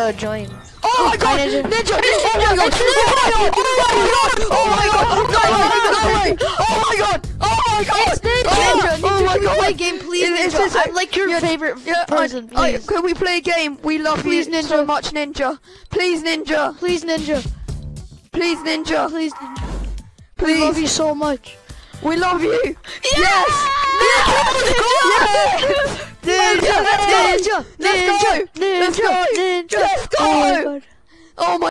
Join. Oh my god! Ninja! Oh my god! Oh my god! Oh my god! Oh my god! It's Ninja! Oh my god! Play a game, please, Ninja. I'm like your favorite person, please. Can we play a game? We love you so much, Ninja. Please, Ninja. Please, Ninja. Please, Ninja. Please, Ninja. Please. We love you so much. We love you. Yes! Yes! Ninja! Let's go! Let's go! Ninja! Let's go! Ninja! Let's go! Oh my god. Oh my